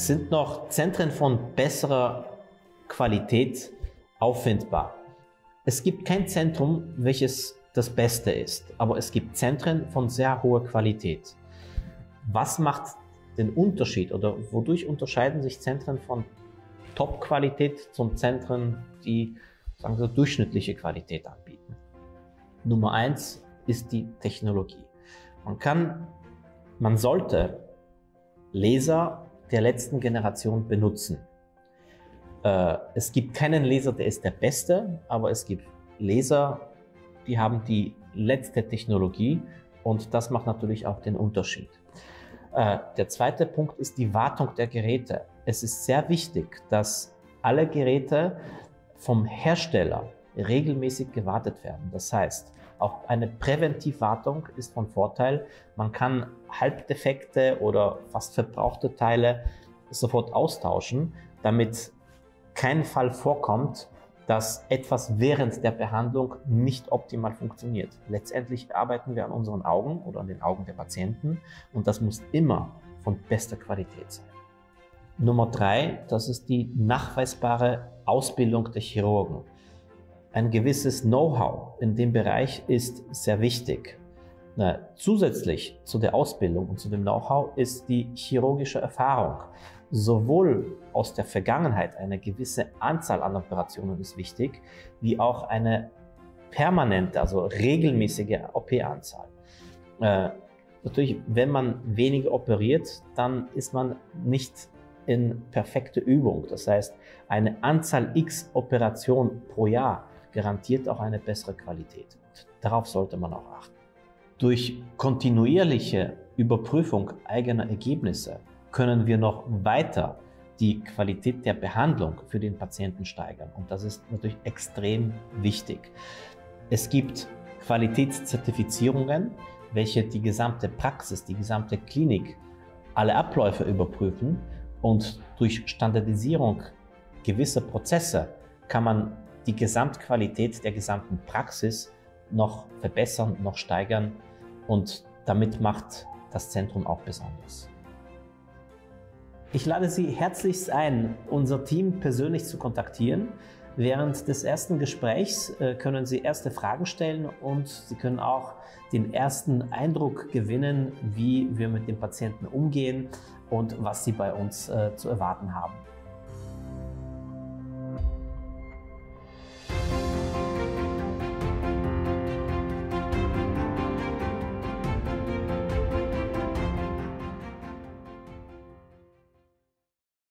sind noch Zentren von besserer Qualität auffindbar. Es gibt kein Zentrum, welches das Beste ist, aber es gibt Zentren von sehr hoher Qualität. Was macht den Unterschied oder wodurch unterscheiden sich Zentren von Top-Qualität zum Zentren, die, sagen wir, durchschnittliche Qualität anbieten? Nummer 1 ist die Technologie. Man sollte Laser der letzten Generation benutzen. Es gibt keinen Laser, der ist der beste, aber es gibt Laser, die haben die letzte Technologie und das macht natürlich auch den Unterschied. Der zweite Punkt ist die Wartung der Geräte. Es ist sehr wichtig, dass alle Geräte vom Hersteller regelmäßig gewartet werden. Das heißt, auch eine Präventivwartung ist von Vorteil. Man kann Halbdefekte oder fast verbrauchte Teile sofort austauschen, damit kein Fall vorkommt, dass etwas während der Behandlung nicht optimal funktioniert. Letztendlich arbeiten wir an unseren Augen oder an den Augen der Patienten und das muss immer von bester Qualität sein. Nummer 3, das ist die nachweisbare Ausbildung der Chirurgen. Ein gewisses Know-how in dem Bereich ist sehr wichtig. Zusätzlich zu der Ausbildung und zu dem Know-how ist die chirurgische Erfahrung. Sowohl aus der Vergangenheit eine gewisse Anzahl an Operationen ist wichtig, wie auch eine permanente, also regelmäßige OP-Anzahl. Natürlich, wenn man weniger operiert, dann ist man nicht in perfekte Übung. Das heißt, eine Anzahl X Operationen pro Jahr garantiert auch eine bessere Qualität. Und darauf sollte man auch achten. Durch kontinuierliche Überprüfung eigener Ergebnisse können wir noch weiter die Qualität der Behandlung für den Patienten steigern. Und das ist natürlich extrem wichtig. Es gibt Qualitätszertifizierungen, welche die gesamte Praxis, die gesamte Klinik, alle Abläufe überprüfen. Und durch Standardisierung gewisser Prozesse kann man die Gesamtqualität der gesamten Praxis noch verbessern, noch steigern. Und damit macht das Zentrum auch besonders. Ich lade Sie herzlichst ein, unser Team persönlich zu kontaktieren. Während des ersten Gesprächs können Sie erste Fragen stellen und Sie können auch den ersten Eindruck gewinnen, wie wir mit dem Patienten umgehen und was Sie bei uns zu erwarten haben.